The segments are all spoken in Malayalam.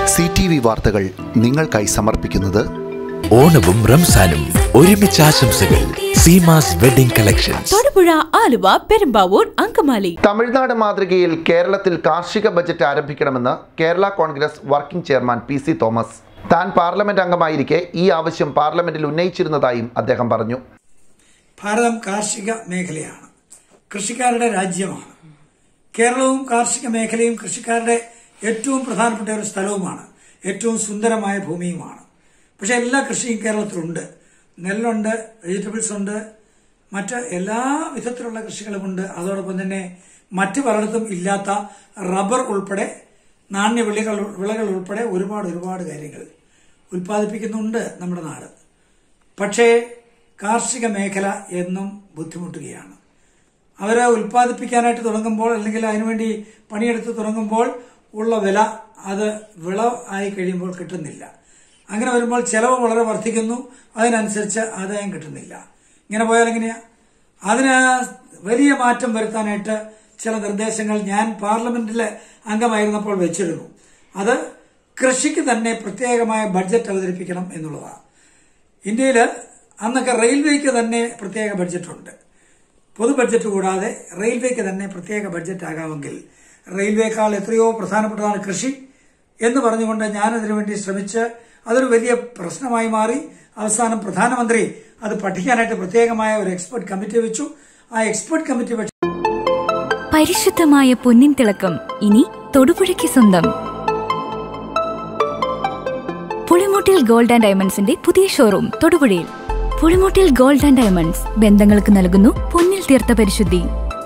CTV വാർത്തകൾ നിങ്ങൾക്കായി സമർപ്പിക്കുന്നത് ഓണവും റംസാനും ഒരുമിച്ച് ആശംസകൾ. Seemas wedding collections, Thodupuzha, Aluva, Perumbavoor, Angamaly. തമിഴ്നാട് മാതൃകയിൽ കേരളത്തിൽ കാർഷിക ബജറ്റ് ആരംഭിക്കണമെന്ന് Kerala Congress working chairman PC Thomas. താൻ പാർലമെന്റ് അംഗമായിരിക്കെ ഈ ആവശ്യം പാർലമെന്റിൽ ഉന്നയിച്ചിരുന്നതായും അദ്ദേഹം പറഞ്ഞു. ഭാരതം കാർഷിക മേഖലയാണ്, കൃഷിക്കാരുടെ രാജ്യമാണ്. കേരളവും കാർഷിക മേഖലയും കൃഷിക്കാരുടെ ഏറ്റവും പ്രധാനപ്പെട്ട ഒരു സ്ഥലവുമാണ്, ഏറ്റവും സുന്ദരമായ ഭൂമിയുമാണ്. പക്ഷെ എല്ലാ കൃഷിയും കേരളത്തിലുണ്ട്. നെല്ലുണ്ട്, വെജിറ്റബിൾസ് ഉണ്ട്, മറ്റ് എല്ലാ വിധത്തിലുള്ള കൃഷികളുമുണ്ട്. അതോടൊപ്പം തന്നെ മറ്റു പലയിടത്തും ഇല്ലാത്ത റബ്ബർ ഉൾപ്പെടെ നാണ്യ വിളകൾ ഉൾപ്പെടെ ഒരുപാട് കാര്യങ്ങൾ ഉൽപ്പാദിപ്പിക്കുന്നുണ്ട് നമ്മുടെ നാട്. പക്ഷേ കാർഷിക മേഖല എന്നും ബുദ്ധിമുട്ടുകയാണ്. അവരെ ഉൽപ്പാദിപ്പിക്കാനായിട്ട് തുടങ്ങുമ്പോൾ അല്ലെങ്കിൽ അതിനുവേണ്ടി പണിയെടുത്ത് തുടങ്ങുമ്പോൾ ഉള്ള വില അത് വിളവ് ആയി കഴിയുമ്പോൾ കിട്ടുന്നില്ല. അങ്ങനെ വരുമ്പോൾ ചെലവ് വളരെ വർദ്ധിക്കുന്നു, അതിനനുസരിച്ച് ആദായം കിട്ടുന്നില്ല. ഇങ്ങനെ പോയാൽ എങ്ങനെയാ? അതിന് വലിയ മാറ്റം വരുത്താനായിട്ട് ചില നിർദ്ദേശങ്ങൾ ഞാൻ പാർലമെന്റിലെ അംഗമായിരുന്നപ്പോൾ വെച്ചിരുന്നു. അത് കൃഷിക്ക് തന്നെ പ്രത്യേകമായ ബഡ്ജറ്റ് അവതരിപ്പിക്കണം എന്നുള്ളതാണ്. ഇന്ത്യയിൽ അന്നൊക്കെ റെയിൽവേക്ക് തന്നെ പ്രത്യേക ബഡ്ജറ്റുണ്ട്. പൊതു ബഡ്ജറ്റ് കൂടാതെ റെയിൽവേക്ക് തന്നെ പ്രത്യേക ബഡ്ജറ്റ് ആകാമെങ്കിൽ റെയിൽവേക്കാൾ എത്രയോ പ്രധാനപ്പെട്ടതാണ് കൃഷി എന്ന് പറഞ്ഞുകൊണ്ട് ഞാനതിനു വേണ്ടി ശ്രമിച്ച് അതൊരു വലിയ പ്രശ്നമായി മാറി. അവസാനം പ്രധാനമന്ത്രി അത് പഠിക്കാനായിട്ട് പ്രത്യേകമായ ഒരു എക്സ്പെർട്ട് കമ്മിറ്റി വെച്ചു. ആ എക്സ്പെർട്ട് കമ്മിറ്റി പരിശുദ്ധമായ പൊന്നിൻ തിളക്കം ഇനി തൊടുപുഴയ്ക്ക് സ്വന്തം. പുളിമൂട്ടിൽ ഗോൾഡ് ആൻഡ് ഡയമണ്ട്സിന്റെ പുതിയ ഷോറൂം തൊടുപുഴയിൽ. പുളിമൂട്ടിൽ ഗോൾഡ് ആൻഡ് ഡയമണ്ട്സ് ബന്ധങ്ങൾക്ക് നൽകുന്നു പൊന്നിൽ തീർത്ത പരിശുദ്ധി.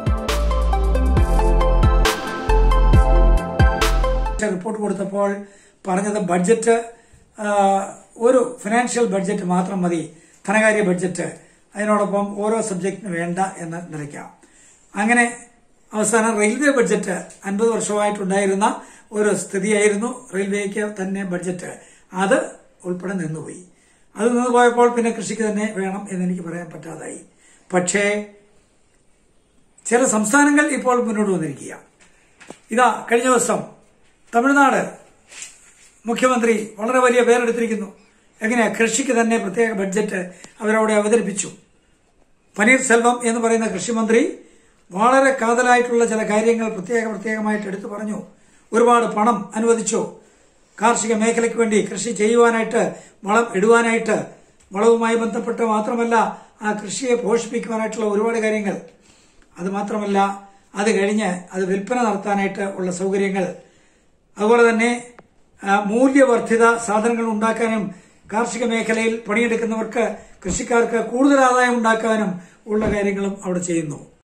റിപ്പോർട്ട് കൊടുത്തപ്പോൾ പറഞ്ഞത് ബഡ്ജറ്റ് ഒരു ഫിനാൻഷ്യൽ ബഡ്ജറ്റ് മാത്രം മതി, ധനകാര്യ ബഡ്ജറ്റ് അതിനോടൊപ്പം ഓരോ സബ്ജക്റ്റിന് വേണ്ട എന്ന നിലയ്ക്കാം. അങ്ങനെ അവസാനം റെയിൽവേ ബഡ്ജറ്റ് 50 വർഷമായിട്ടുണ്ടായിരുന്ന ഒരു സ്ഥിതിയായിരുന്നു റെയിൽവേക്ക് തന്നെ ബഡ്ജറ്റ്, അത് ഉൾപ്പെടെ നിന്നുപോയി. അത് നിന്നുപോയപ്പോൾ പിന്നെ കൃഷിക്ക് തന്നെ വേണം എന്നെനിക്ക് പറയാൻ പറ്റാതായി. പക്ഷേ ചില സംസ്ഥാനങ്ങൾ ഇപ്പോൾ മുന്നോട്ട് വന്നിരിക്കുക. ഇതാ കഴിഞ്ഞ ദിവസം തമിഴ്നാട് മുഖ്യമന്ത്രി വളരെ വലിയ പേരെടുത്തിരിക്കുന്നു. എങ്ങനെയാ? കൃഷിക്ക് തന്നെ പ്രത്യേക ബഡ്ജറ്റ് അവരവിടെ അവതരിപ്പിച്ചു. പനീർ സെൽവം എന്ന് പറയുന്ന കൃഷിമന്ത്രി വളരെ കാതലായിട്ടുള്ള ചില കാര്യങ്ങൾ പ്രത്യേകമായിട്ട് എടുത്തു പറഞ്ഞു. ഒരുപാട് പണം അനുവദിച്ചു കാർഷിക മേഖലയ്ക്ക് വേണ്ടി, കൃഷി ചെയ്യുവാനായിട്ട്, വളം ഇടുവാനായിട്ട്, വളവുമായി ബന്ധപ്പെട്ട് മാത്രമല്ല ആ കൃഷിയെ പോഷിപ്പിക്കുവാനായിട്ടുള്ള ഒരുപാട് കാര്യങ്ങൾ. അത് മാത്രമല്ല അത് കഴിഞ്ഞ് അത് വിൽപ്പന നടത്താനായിട്ട് ഉള്ള സൗകര്യങ്ങൾ, അതുപോലെ തന്നെ മൂല്യവർദ്ധിത സാധനങ്ങൾ ഉണ്ടാക്കാനും കാർഷിക മേഖലയിൽ പണിയെടുക്കുന്നവർക്ക്, കൃഷിക്കാർക്ക് കൂടുതൽ ആദായം ഉണ്ടാക്കാനും ഉള്ള കാര്യങ്ങളും അവിടെ ചെയ്യുന്നു.